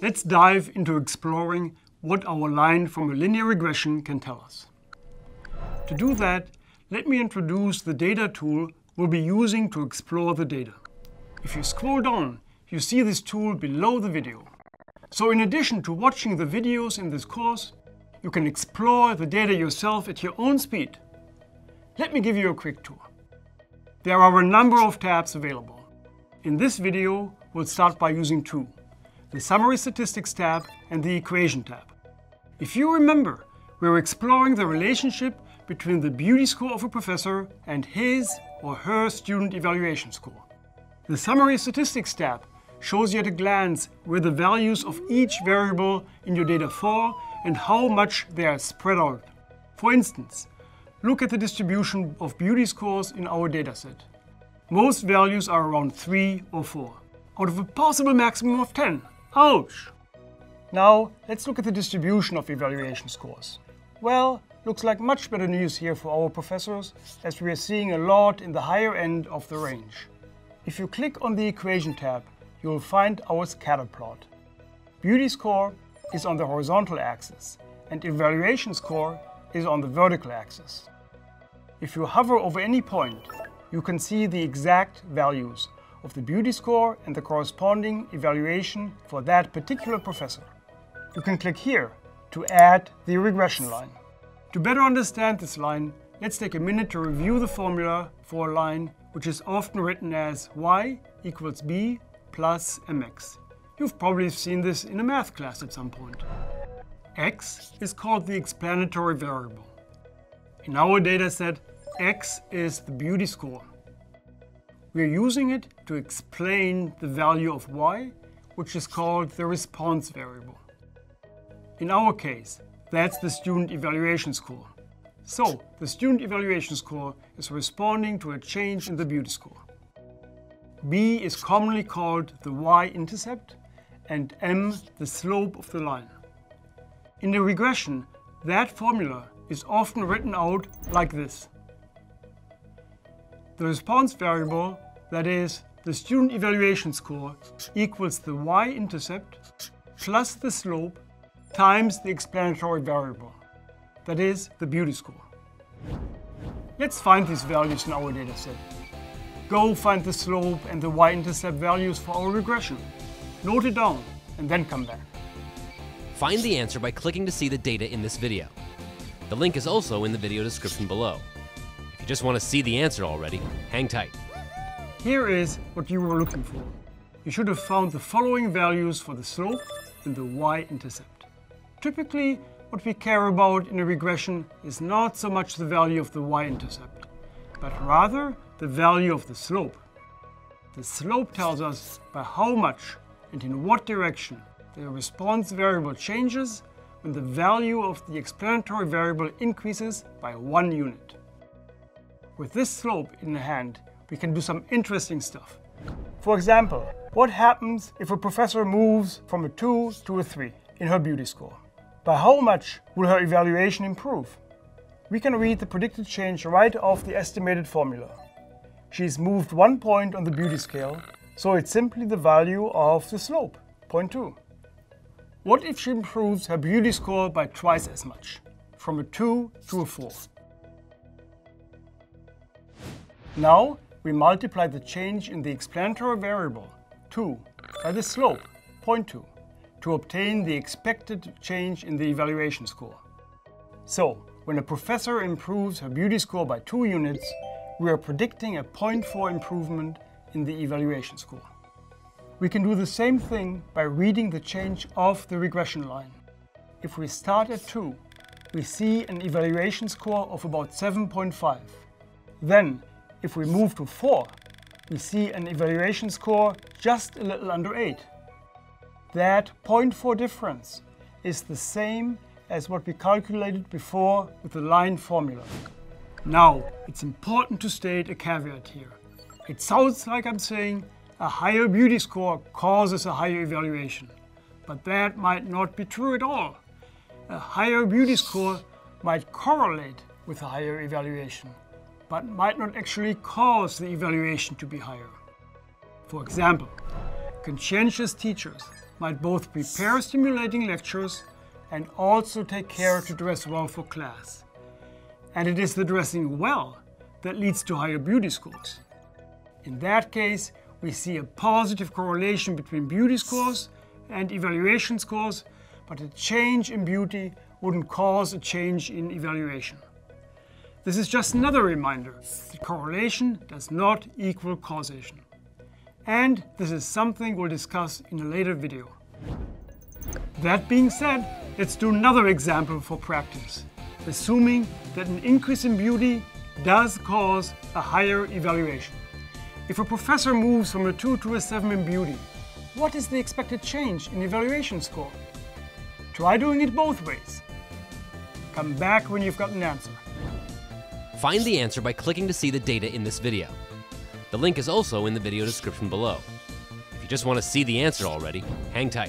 Let's dive into exploring what our line from a linear regression can tell us. To do that, let me introduce the data tool we'll be using to explore the data. If you scroll down, you see this tool below the video. So in addition to watching the videos in this course, you can explore the data yourself at your own speed. Let me give you a quick tour. There are a number of tabs available. In this video, we'll start by using two: the Summary Statistics tab and the Equation tab. If you remember, we're exploring the relationship between the beauty score of a professor and his or her student evaluation score. The Summary Statistics tab shows you at a glance where the values of each variable in your data fall and how much they are spread out. For instance, look at the distribution of beauty scores in our dataset. Most values are around 3 or 4, out of a possible maximum of 10. Ouch! Now, let's look at the distribution of evaluation scores. Well, looks like much better news here for our professors, as we are seeing a lot in the higher end of the range. If you click on the Equation tab, you will find our scatter plot. Beauty score is on the horizontal axis, and evaluation score is on the vertical axis. If you hover over any point, you can see the exact values of the beauty score and the corresponding evaluation for that particular professor. You can click here to add the regression line. To better understand this line, let's take a minute to review the formula for a line which is often written as y equals b plus mx. You've probably seen this in a math class at some point. X is called the explanatory variable. In our dataset, x is the beauty score. We're using it to explain the value of y, which is called the response variable. In our case, that's the student evaluation score. So, the student evaluation score is responding to a change in the beauty score. B is commonly called the y-intercept and m the slope of the line. In the regression, that formula is often written out like this. The response variable, that is, the student evaluation score, equals the y-intercept plus the slope times the explanatory variable, that is, the beauty score. Let's find these values in our dataset. Go find the slope and the y-intercept values for our regression. Note it down and then come back. Find the answer by clicking to see the data in this video. The link is also in the video description below. If you just want to see the answer already, hang tight. Here is what you were looking for. You should have found the following values for the slope and the y-intercept. Typically, what we care about in a regression is not so much the value of the y-intercept, but rather the value of the slope. The slope tells us by how much and in what direction the response variable changes when the value of the explanatory variable increases by 1 unit. With this slope in hand, we can do some interesting stuff. For example, what happens if a professor moves from a 2 to a 3 in her beauty score? By how much will her evaluation improve? We can read the predicted change right off the estimated formula. She's moved 1 point on the beauty scale, so it's simply the value of the slope, 0.2. What if she improves her beauty score by twice as much, from a 2 to a 4? Now we multiply the change in the explanatory variable, 2, by the slope, 0.2, to obtain the expected change in the evaluation score. So, when a professor improves her beauty score by 2 units, we are predicting a 0.4 improvement in the evaluation score. We can do the same thing by reading the change of the regression line. If we start at 2, we see an evaluation score of about 7.5. Then, if we move to 4, we see an evaluation score just a little under 8. That 0.4 difference is the same as what we calculated before with the line formula. Now, it's important to state a caveat here. It sounds like I'm saying a higher beauty score causes a higher evaluation, but that might not be true at all. A higher beauty score might correlate with a higher evaluation, but might not actually cause the evaluation to be higher. For example, conscientious teachers might both prepare stimulating lectures and also take care to dress well for class. And it is the dressing well that leads to higher beauty scores. In that case, we see a positive correlation between beauty scores and evaluation scores, but a change in beauty wouldn't cause a change in evaluation. This is just another reminder that correlation does not equal causation. And this is something we'll discuss in a later video. That being said, let's do another example for practice, assuming that an increase in beauty does cause a higher evaluation. If a professor moves from a 2 to a 7 in beauty, what is the expected change in evaluation score? Try doing it both ways. Come back when you've got an answer. Find the answer by clicking to see the data in this video. The link is also in the video description below. If you just want to see the answer already, hang tight.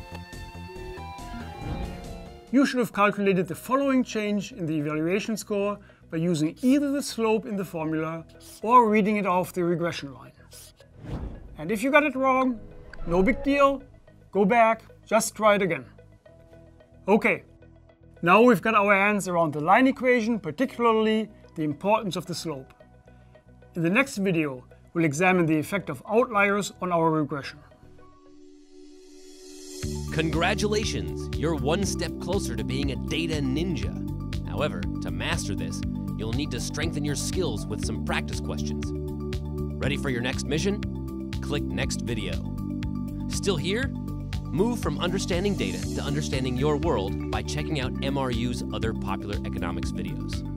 You should have calculated the following change in the evaluation score by using either the slope in the formula or reading it off the regression line. And if you got it wrong, no big deal. Go back, just try it again. Okay, now we've got our hands around the line equation, particularly the importance of the slope. In the next video, we'll examine the effect of outliers on our regression. Congratulations! You're one step closer to being a data ninja. However, to master this, you'll need to strengthen your skills with some practice questions. Ready for your next mission? Click next video. Still here? Move from understanding data to understanding your world by checking out MRU's other popular economics videos.